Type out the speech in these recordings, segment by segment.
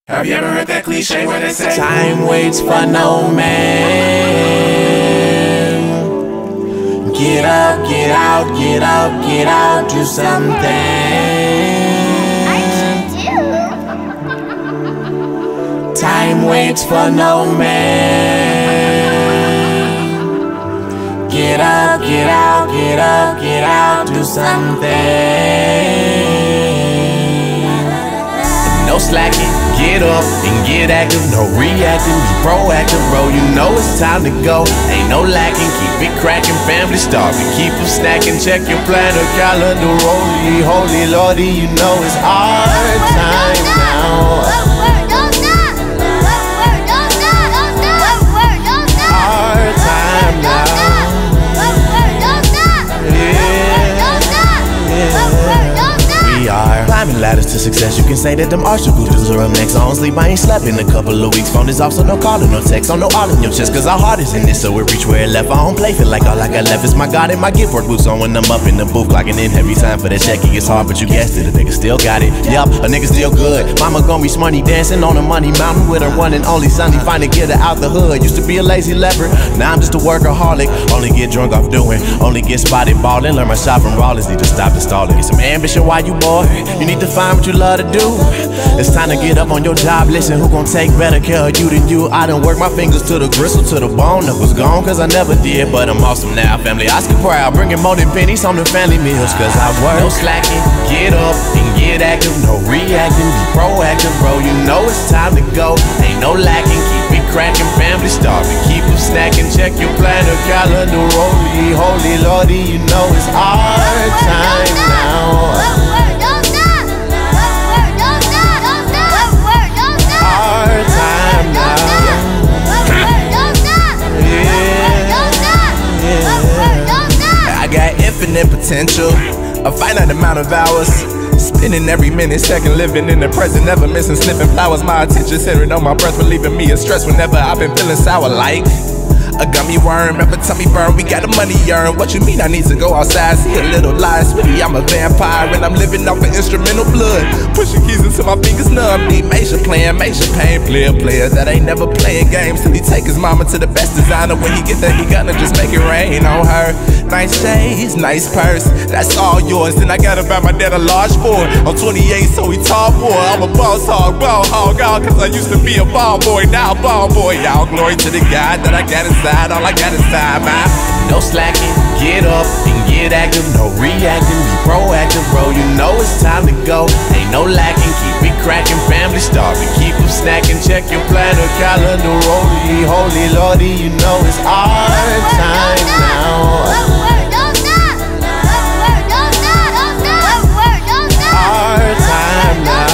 Have you ever heard that cliche where they say time waits for no man? Get up, get out, get up, get out, do something. ArchDuke. Time waits for no man. Get up, get out, get up, get out, do something. No slacking, get up and get active, no reacting, be proactive, bro, you know it's time to go. Ain't no lacking, keep it cracking, family starving, keep them snacking, check your planner, calendar, holy lordy, you know it's our time now. Our time now. We are climbing ladders to success. You can say that them ArchDuke dudes are up next. I don't sleep, I ain't slept in a couple of weeks. Phone is off, so no calling, no text. On no all in your chest, cause our heart is in this, so it reach where it left. I don't play, feel like all I got left is my God and my gift. Work boots on when I'm up in the booth, clocking in heavy time for that check. It gets hard, but you guessed it, a nigga still got it. Yup, a nigga still good. Mama gon' be smarty dancing on a money mountain with her one and only son. He finally get her out the hood. Used to be a lazy leopard, now I'm just a workaholic. Only get drunk off doing, only get spotted ballin'. Learn my shot from Rollins, need to stop the stalling. Get some ambition while you boy, you need to find what you love to do. It's time to get up on your job, listen, who gon' take better care of you than you? I done worked my fingers to the gristle, to the bone. That was gone cause I never did, but I'm awesome now, family. Oscar proud, bringing more than pennies on the family meals, cause I work. No slacking, get up and get active, no reacting, be proactive, bro, you know it's time to go. Ain't no lacking, keep it cracking, family starving, keep them snacking, check your planner, calendar, holy lordy, you know it's our time now. Infinite potential, a finite amount of hours, spending every minute, second, living in the present, never missing, sniffing flowers. My attention centered on my breath, relieving me of stress whenever I've been feeling sour like a gummy worm. Ever tummy burn, we got the money earned. What you mean I need to go outside, see a little light? Really, I'm a vampire and I'm living off of instrumental blood. Pushing keys until my fingers numb. Need major plan, major pain. Player that ain't never playing games till he take his mama to the best designer. When he get there, he gonna just make it rain on her. Nice shades, nice purse, that's all yours. Then I gotta buy my dad a large Ford. I'm 28, so he tall boy. I'm a boss hog, ball hog, all cause I used to be a ball boy. Now ball boy, y'all. Glory to the God that I got inside. All I got is time, man. No slacking, get up and get active, no reacting, be proactive, bro, you know it's time to go. Ain't no lacking, keep it cracking, family starving, keep them snacking, check your planner, calendar, holy lordy, you know it's our time now. Our time now.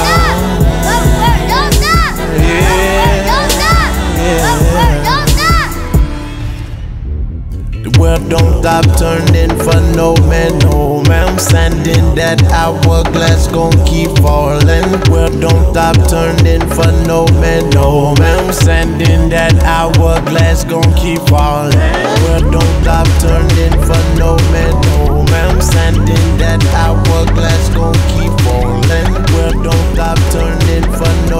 The world don't stop turning for no man, no man. I'm standing, that hourglass gon' keep falling. World don't stop turning for no man, no man. I'm standing, that hourglass gon' keep falling. World don't stop turning for no man, no man. I'm standing, that hourglass gon' keep falling. World don't stop turning for no